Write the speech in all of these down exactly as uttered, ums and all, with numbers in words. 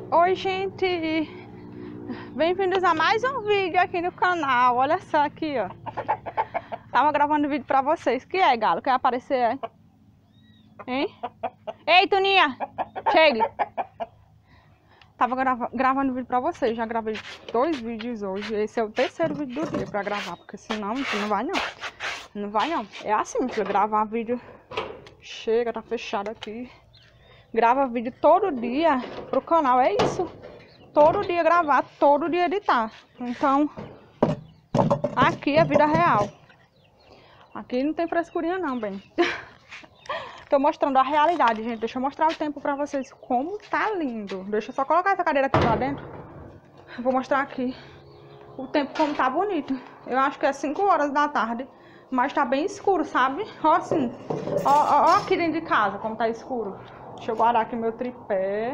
Oi, gente! Bem-vindos a mais um vídeo aqui no canal. Olha só aqui, ó. Tava gravando vídeo pra vocês. Que é, galo? Quer aparecer, é? Hein? Ei, Tuninha! Chegue! Tava grava gravando vídeo pra vocês. Já gravei dois vídeos hoje. Esse é o terceiro vídeo do dia pra gravar. Porque senão, não vai não. Não vai não. É assim, meu filho. Gravar vídeo... Chega, tá fechado aqui. Grava vídeo todo dia pro canal. É isso. Todo dia gravar, todo dia editar. Então, aqui é vida real. Aqui não tem frescurinha não, bem. Tô mostrando a realidade, gente. Deixa eu mostrar o tempo pra vocês como tá lindo. Deixa eu só colocar essa cadeira aqui pra dentro. Vou mostrar aqui o tempo como tá bonito. Eu acho que é cinco horas da tarde, mas tá bem escuro, sabe? Ó assim, ó, ó, ó aqui dentro de casa como tá escuro. Deixa eu guardar aqui meu tripé.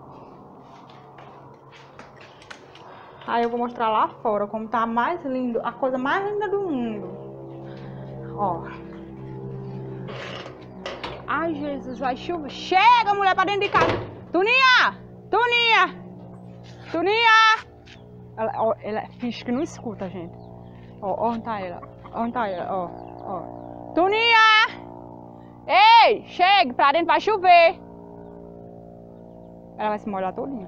Aí eu vou mostrar lá fora como tá mais lindo, a coisa mais linda do mundo. Ó. Ai, Jesus, vai chover. Chega, mulher, pra dentro de casa. Tuninha! Tuninha! Tuninha! Ela, ó, ela finge que não escuta, gente. Ó, ó, onde tá ela? Onde tá ela? Ó, ó. Tuninha! Ei, chegue, pra dentro vai chover. Ela vai se molhar todinha.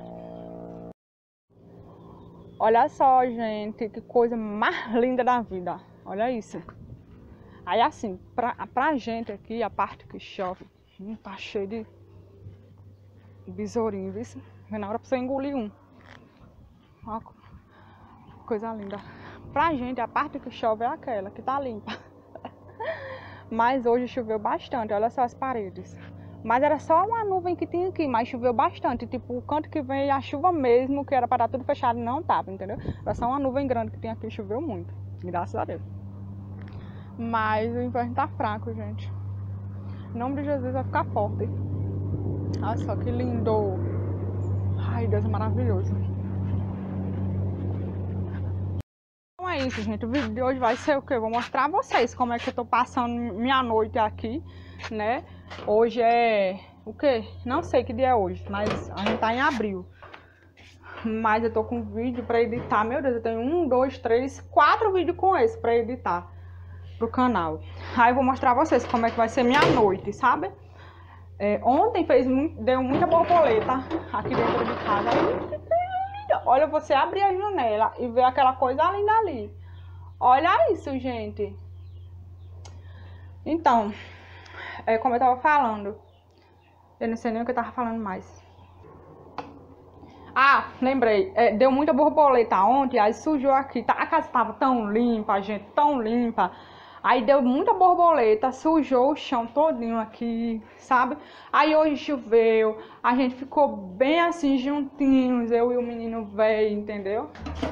Olha só, gente, que coisa mais linda da vida. Olha isso. Aí assim, pra, pra gente aqui, a parte que chove, hum, tá cheio de besourinho, viu? Vem na hora pra você engolir um. Ó, coisa linda. Pra gente, a parte que chove é aquela, que tá limpa. Mas hoje choveu bastante, olha só as paredes. Mas era só uma nuvem que tinha aqui, mas choveu bastante. Tipo, o canto que vem a chuva mesmo, que era para estar tudo fechado, não tava, entendeu? Era só uma nuvem grande que tinha aqui, choveu muito. Graças a Deus. Mas o inverno tá fraco, gente. Em nome de Jesus vai ficar forte. Olha só que lindo. Ai, Deus é maravilhoso. Então é isso, gente. O vídeo de hoje vai ser o quê? Eu vou mostrar a vocês como é que eu tô passando minha noite aqui, né? Hoje é o quê? Não sei que dia é hoje, mas a gente tá em abril. Mas eu tô com vídeo pra editar. Meu Deus, eu tenho um, dois, três, quatro vídeos com esse pra editar pro canal. Aí eu vou mostrar a vocês como é que vai ser minha noite, sabe? É, ontem fez muito, deu muita borboleta aqui dentro de casa. Aí, olha, você abrir a janela e ver aquela coisa linda ali. Olha isso, gente. Então, é, como eu tava falando, eu não sei nem o que eu tava falando mais. Ah, lembrei, é, deu muita borboleta ontem, aí sujou aqui, tá, a casa tava tão limpa, gente, tão limpa. Aí deu muita borboleta, sujou o chão todinho aqui, sabe? Aí hoje choveu, a gente ficou bem assim juntinhos, eu e o menino velho, entendeu?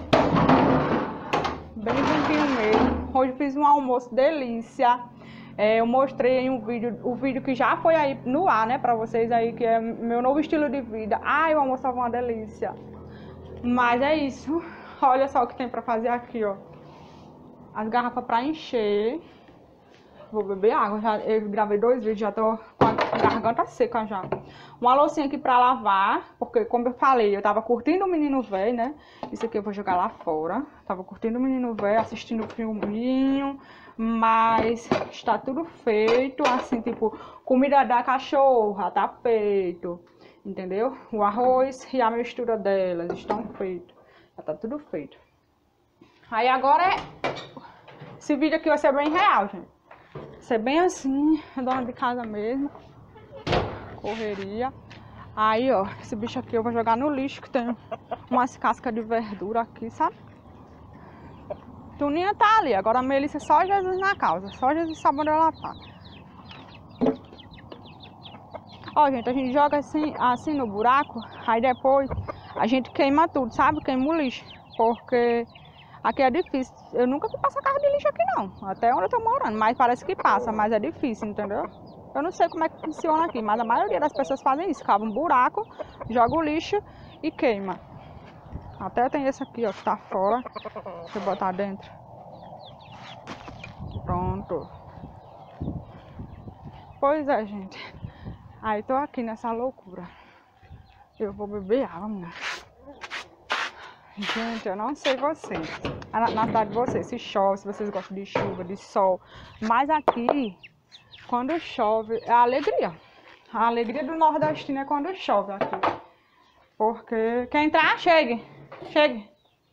Bem juntinho mesmo. Hoje fiz um almoço delícia. É, eu mostrei em um vídeo, o vídeo que já foi aí no ar, né, pra vocês aí, que é meu novo estilo de vida. Ai, o almoço tava uma delícia. Mas é isso. Olha só o que tem pra fazer aqui, ó. As garrafas pra encher. Vou beber água. Já, eu gravei dois vídeos, já tô com a garganta seca já. Uma loucinha aqui pra lavar, porque como eu falei, eu tava curtindo o menino velho, né? Isso aqui eu vou jogar lá fora. Tava curtindo o menino velho, assistindo o filminho. Mas está tudo feito, assim, tipo, comida da cachorra, tá feito, entendeu? O arroz e a mistura delas estão feitos, já tá tudo feito. Aí agora é... Esse vídeo aqui vai ser bem real, gente. Vai ser bem assim, dona de casa mesmo. Correria. Aí, ó, esse bicho aqui eu vou jogar no lixo, que tem umas cascas de verdura aqui, sabe? Tuninha tá ali, agora a Melissa só Jesus na causa, só Jesus sabe onde ela tá. Ó, gente, a gente joga assim, assim no buraco, aí depois a gente queima tudo, sabe? Queima o lixo, porque aqui é difícil. Eu nunca vi passar carro de lixo aqui não, até onde eu tô morando, mas parece que passa, mas é difícil, entendeu? Eu não sei como é que funciona aqui, mas a maioria das pessoas fazem isso, cava um buraco, joga o lixo e queima. Até tem esse aqui, ó, que tá fora. Deixa eu botar dentro. Pronto. Pois é, gente. Aí tô aqui nessa loucura. Eu vou beber água, menina. Gente, eu não sei vocês. Na, na cidade de vocês, se chove, se vocês gostam de chuva, de sol. Mas aqui, quando chove, é a alegria. A alegria do nordestino é quando chove aqui. Porque quer entrar? Chegue. Chegue.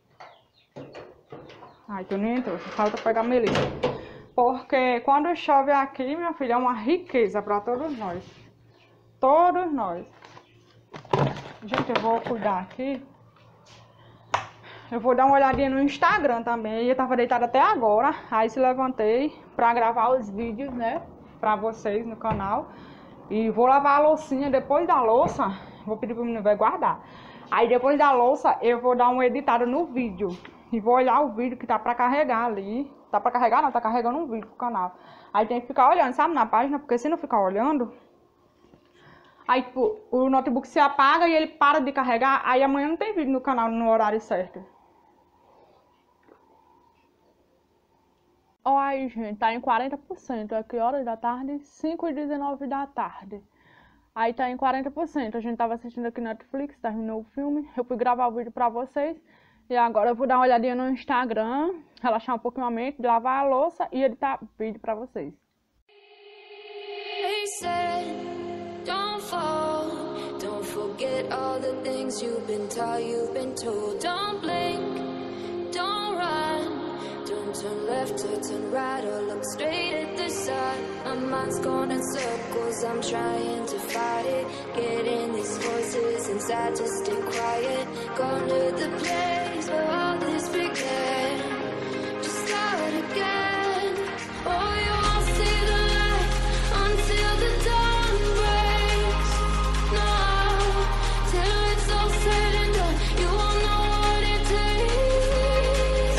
Ai, tu não entrou. Falta pegar a Melissa. Porque quando chove aqui, minha filha, é uma riqueza para todos nós. Todos nós. Gente, eu vou cuidar aqui. Eu vou dar uma olhadinha no Instagram também. Eu tava deitada até agora. Aí se levantei pra gravar os vídeos, né? Pra vocês no canal. E vou lavar a loucinha. Depois da louça, vou pedir pro menino vai guardar. Aí depois da louça, eu vou dar uma editada no vídeo. E vou olhar o vídeo que tá pra carregar ali. Tá pra carregar? Não, tá carregando um vídeo pro canal. Aí tem que ficar olhando, sabe? Na página. Porque se não ficar olhando... Aí, tipo, o notebook se apaga e ele para de carregar. Aí amanhã não tem vídeo no canal no horário certo. Ó, aí, gente, tá em quarenta por cento. É que horas da tarde? cinco e dezenove da tarde. Aí tá em quarenta por cento. A gente tava assistindo aqui na Netflix, terminou o filme. Eu fui gravar o vídeo pra vocês. E agora eu vou dar uma olhadinha no Instagram, relaxar um pouquinho a mente, lavar a louça e editar vídeo pra vocês. Don't fall, don't forget all the things you've been taught, you've been told. Don't blink, don't run, don't turn left or turn right or look straight at the sun. My mind's going in circles, I'm trying to fight it. Getting these voices inside to stay quiet. Gone to the place where all this began. Just start again. Oh, you won't see the light until the dawn breaks. No, till it's all said and done, you won't know what it takes.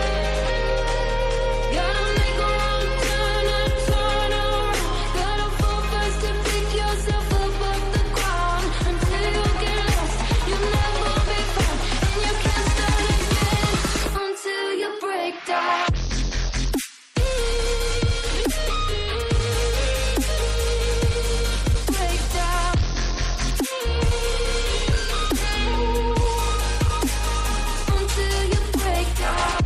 Gotta make a wrong turn and turn around. Gotta fall first to pick yourself up off the ground. Until you get lost, you'll never be found. And you can't start again until you break down. Break down. Until you break down.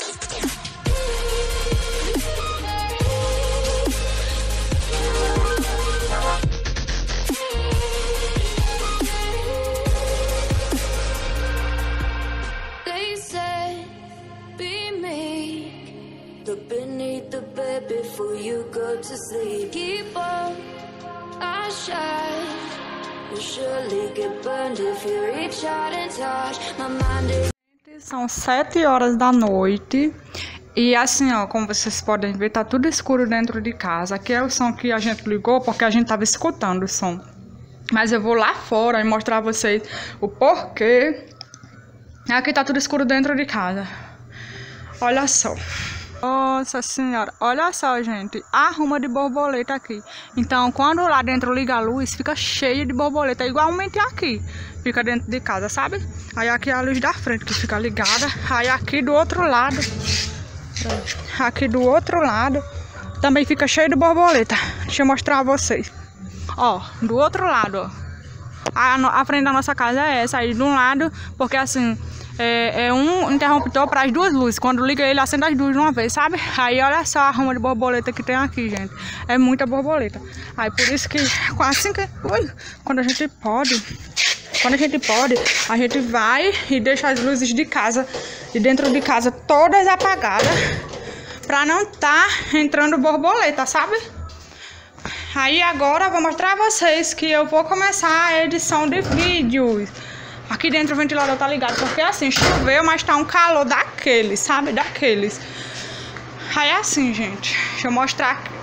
They said, be meek. Look beneath the bed before you go to sleep. Keep on, I shine. You'll surely get burned if you reach out and touch. My mind is. São sete horas da noite. E assim, ó, como vocês podem ver, tá tudo escuro dentro de casa. Aqui é o som que a gente ligou porque a gente tava escutando o som. Mas eu vou lá fora e mostrar a vocês o porquê. Aqui tá tudo escuro dentro de casa. Olha só. Nossa senhora, olha só, gente. Arruma de borboleta aqui. Então, quando lá dentro liga a luz, fica cheio de borboleta. Igualmente aqui. Fica dentro de casa, sabe? Aí aqui é a luz da frente que fica ligada. Aí aqui do outro lado. Aqui do outro lado também fica cheio de borboleta. Deixa eu mostrar a vocês. Ó, do outro lado, ó. A, a frente da nossa casa é essa aí de um lado, porque assim é, é um interruptor para as duas luzes. Quando liga ele, acende as duas de uma vez, sabe? Aí olha só a rama de borboleta que tem aqui, gente. É muita borboleta. Aí por isso que assim que ui, quando a gente pode, quando a gente pode, a gente vai e deixa as luzes de casa, de dentro de casa, todas apagadas, para não tá entrando borboleta, sabe? Aí agora eu vou mostrar a vocês que eu vou começar a edição de vídeos. Aqui dentro o ventilador tá ligado, porque assim, choveu, mas tá um calor daqueles, sabe? Daqueles. Aí é assim, gente. Deixa eu mostrar aqui.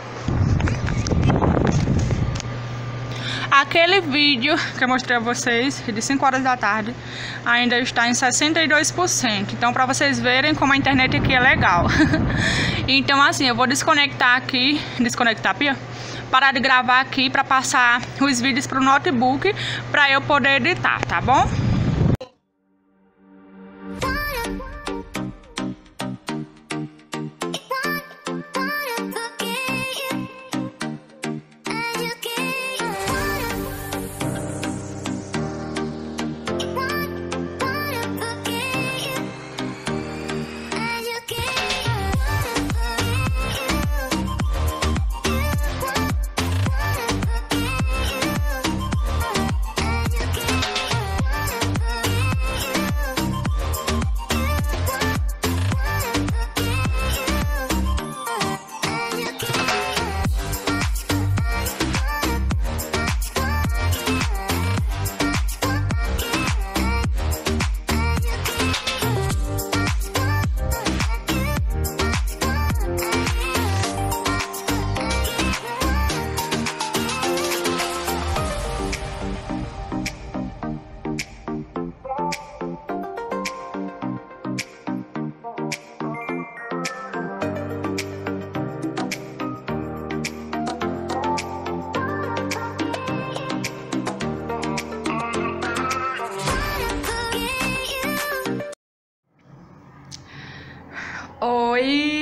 Aquele vídeo que eu mostrei a vocês, de cinco horas da tarde, ainda está em sessenta e dois por cento. Então, para vocês verem como a internet aqui é legal. Então, assim, eu vou desconectar aqui, desconectar, Pia? Parar de gravar aqui para passar os vídeos pro notebook para eu poder editar, tá bom?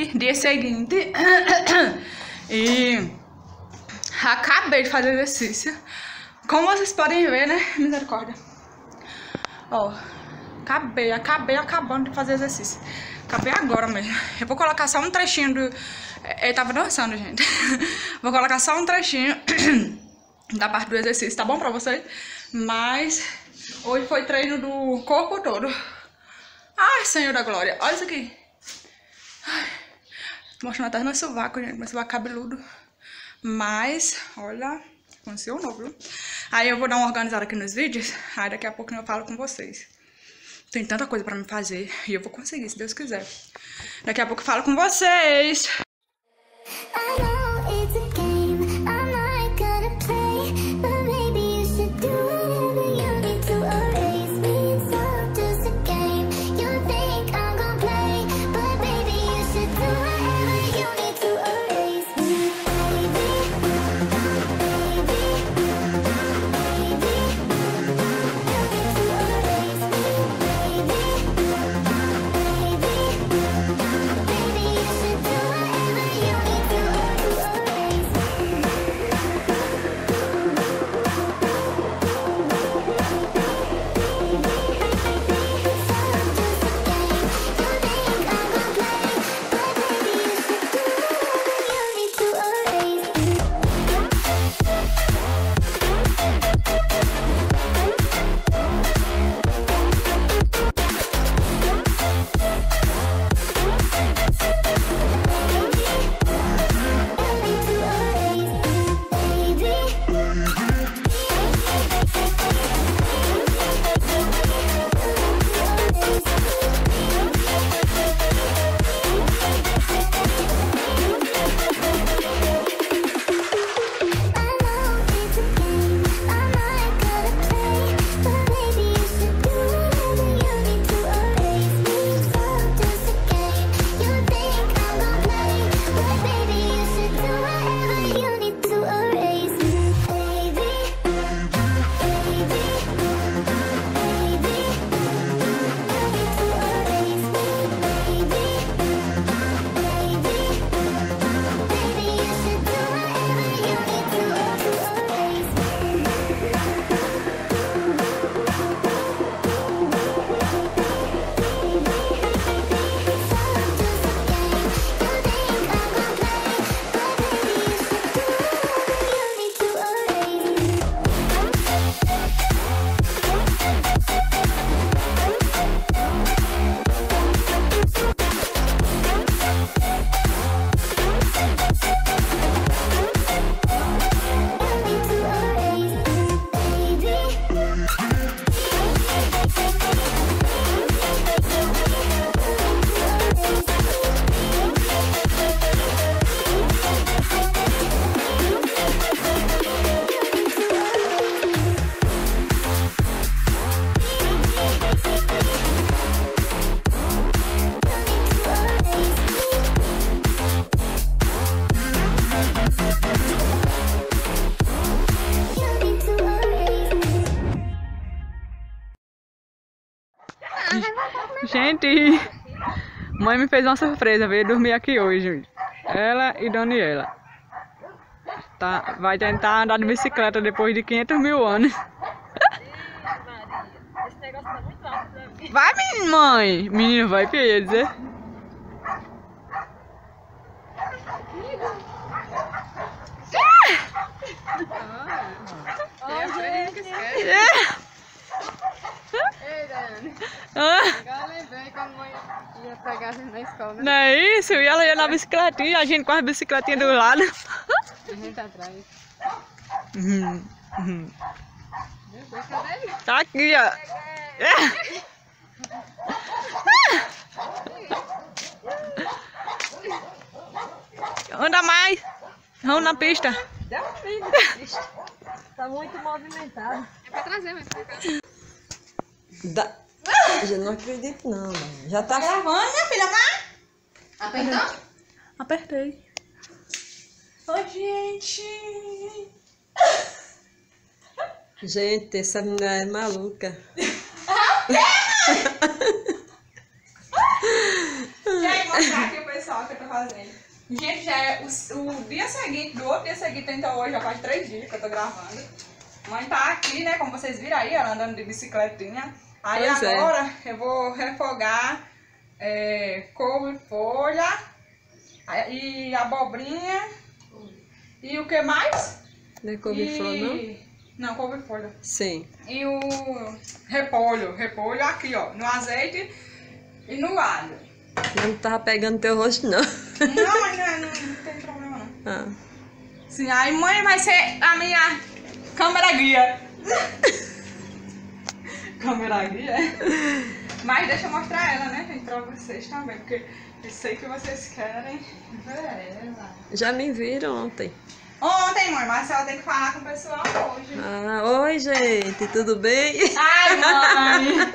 dia seguinte. E acabei de fazer exercício. Como vocês podem ver, né? Misericórdia. Ó, acabei, acabei acabando de fazer exercício. Acabei agora mesmo. Eu vou colocar só um trechinho do... Ele tava dançando, gente. Vou colocar só um trechinho da parte do exercício, tá bom pra vocês? Mas hoje foi treino do corpo todo. Ai, Senhor da Glória. Olha isso aqui. Ai, tô mostrando até meu sovaco, gente. Meu sovaco cabeludo. Mas, olha, funcionou, viu? Aí eu vou dar uma organizada aqui nos vídeos. Aí daqui a pouco eu falo com vocês. Tem tanta coisa pra me fazer. E eu vou conseguir, se Deus quiser. Daqui a pouco eu falo com vocês. Gente, mãe me fez uma surpresa, veio dormir aqui hoje. Ela e Daniela. Tá, vai tentar andar de bicicleta depois de quinhentos mil anos. Esse negócio tá muito alto, né? Vai, menino, mãe. Menino, vai, que eu ia dizer. Ó, gente. Ei, Dani. Ah, Agora lembrei quando a mãe ia pegar a gente na escola, né? não é isso? E ela ia na bicicletinha, a gente com as bicicletinhas do lado. A gente atrás. Uhum, uhum. Meu Deus, cadê ele? Tá aqui, ó. Anda mais. Vamos na pista. Dá um frio. Tá muito movimentado. É pra trazer, mas pra cá. Da... Eu não acredito não, mãe. Já tá Gravando, minha filha, vai? Apertou? Apertei. Oi, gente. Gente, essa menina é maluca. Quer mostrar aqui o pessoal? só o que eu tô fazendo. Gente, já é o, o dia seguinte, do outro dia seguinte, então hoje já faz três dias que eu tô gravando. Mãe tá aqui, né, como vocês viram aí, ela andando de bicicletinha. Aí pois agora é. eu vou refogar é, couve-folha e abobrinha. E o que mais? Não é couve-folha, e... não? Não, couve-folha. Sim. E o repolho, repolho aqui, ó, no azeite e no alho. Eu não tava pegando teu rosto, não. Não, mas não, é, não, não tem problema, não. Ah. Sim, aí mãe vai ser a minha câmera guia. Câmera guia? Mas deixa eu mostrar ela, né, gente, pra vocês também, porque eu sei que vocês querem ver ela. Já me viram ontem. Ontem, mãe, mas ela tem que falar com o pessoal hoje. Ah, oi, gente, tudo bem? Ai, mãe!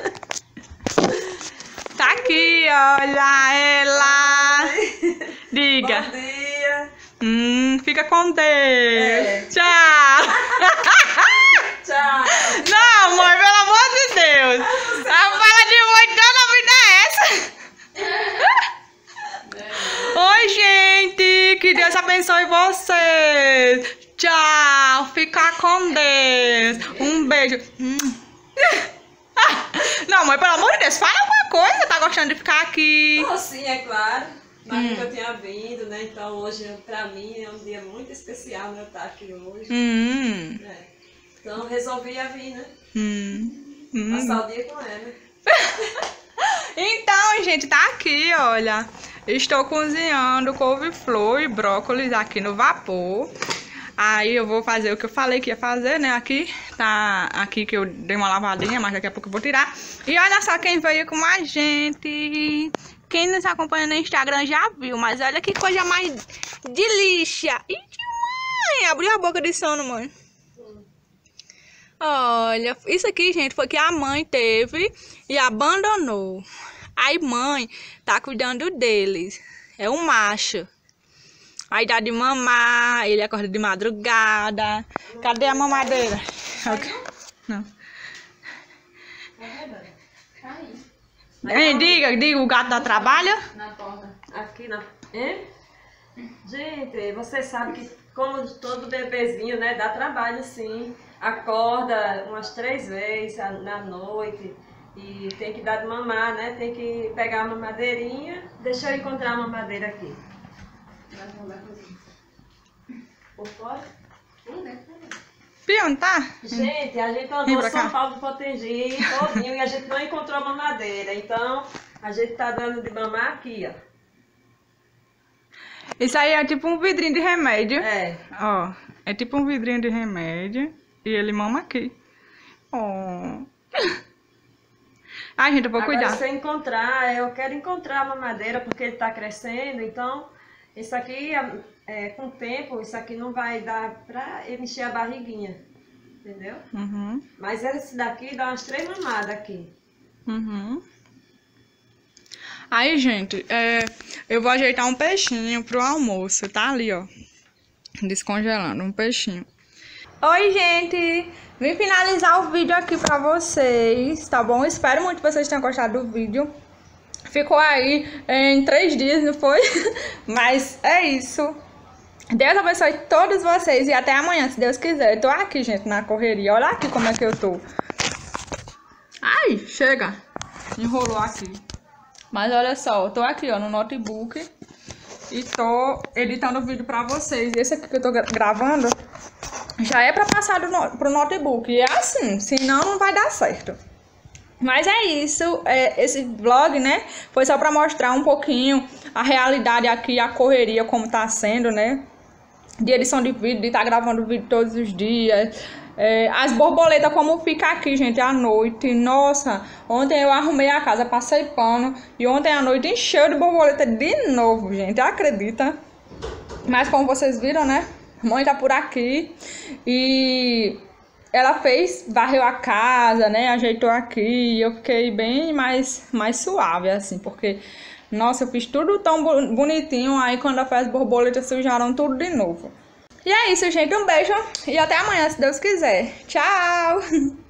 Tá aqui, olha ela! Diga! Bom dia! Hum, fica com Deus! É. Tchau! Tchau! Não, mãe, pelo amor de Deus! A fala de mãe toda vida é essa! Oi, gente! Que Deus abençoe vocês! Tchau! Fica com Deus! Um beijo! Hum. Não, mãe, pelo amor de Deus, fala alguma coisa! Tá gostando de ficar aqui? Oh, sim, é claro. Mas Hum. nunca eu tinha vindo, né? Então hoje, pra mim, é um dia muito especial, né? Eu estar aqui hoje. Hum. É. Então resolvi a vir, né? Hum. Hum. Passar o dia com ela. Então, gente, tá aqui, olha. Estou cozinhando couve-flor e brócolis aqui no vapor. Aí eu vou fazer o que eu falei que ia fazer, né? Aqui, tá aqui que eu dei uma lavadinha, mas daqui a pouco eu vou tirar. E olha só quem veio com a gente. Quem nos acompanha no Instagram já viu, mas olha que coisa mais delícia. Ih, mãe, abriu a boca de sono, mãe. Olha, isso aqui, gente, foi que a mãe teve e abandonou. Aí mãe tá cuidando deles. É um macho. Aí dá de mamar, ele acorda de madrugada. Cadê a mamadeira? Não. Hein, diga, diga, o gato dá trabalho? Na porta. Aqui na... Hein? Gente, você sabe que como todo bebezinho, né? Dá trabalho, sim. Acorda umas três vezes na noite e tem que dar de mamar, né? Tem que pegar a mamadeirinha. Deixa eu encontrar a mamadeira aqui. Por fora? Pion, tá? Gente, a gente Vem andou pra São cá. Paulo do Potengi todinho e a gente não encontrou a mamadeira. Então, a gente tá dando de mamar aqui, ó. Isso aí é tipo um vidrinho de remédio. É. Ó, é tipo um vidrinho de remédio. E ele mama aqui. Ó. Ai, gente, eu vou Agora, cuidar. se eu encontrar, eu quero encontrar a mamadeira porque ele tá crescendo. Então, isso aqui, é, com o tempo, isso aqui não vai dar pra ele encher a barriguinha. Entendeu? Uhum, Mas esse daqui dá umas três mamadas aqui. uhum. Aí, gente, é, eu vou ajeitar um peixinho pro almoço. Tá ali, ó. Descongelando um peixinho. Oi, gente! Vim finalizar o vídeo aqui pra vocês, tá bom? Espero muito que vocês tenham gostado do vídeo. Ficou aí em três dias, não foi? Mas é isso. Deus abençoe todos vocês e até amanhã, se Deus quiser. Eu tô aqui, gente, na correria. Olha aqui como é que eu tô. Ai, chega. Enrolou aqui. Mas olha só, eu tô aqui, ó, no notebook. E tô editando o vídeo pra vocês. Esse aqui que eu tô gravando já é pra passar do no, pro notebook. E é assim, senão não vai dar certo. Mas é isso, é, esse vlog, né, foi só pra mostrar um pouquinho a realidade aqui, a correria, como tá sendo, né, de edição de vídeo, de estar tá gravando vídeo todos os dias. É, as borboletas como fica aqui, gente, à noite. Nossa, ontem eu arrumei a casa, passei pano e ontem à noite encheu de borboleta de novo, gente, acredita? Mas como vocês viram, né, mãe tá por aqui e ela fez, varreu a casa, né, ajeitou aqui e eu fiquei bem mais, mais suave, assim, porque, nossa, eu fiz tudo tão bonitinho, aí quando ela fez as borboletas sujaram tudo de novo. E é isso, gente, um beijo e até amanhã, se Deus quiser. Tchau!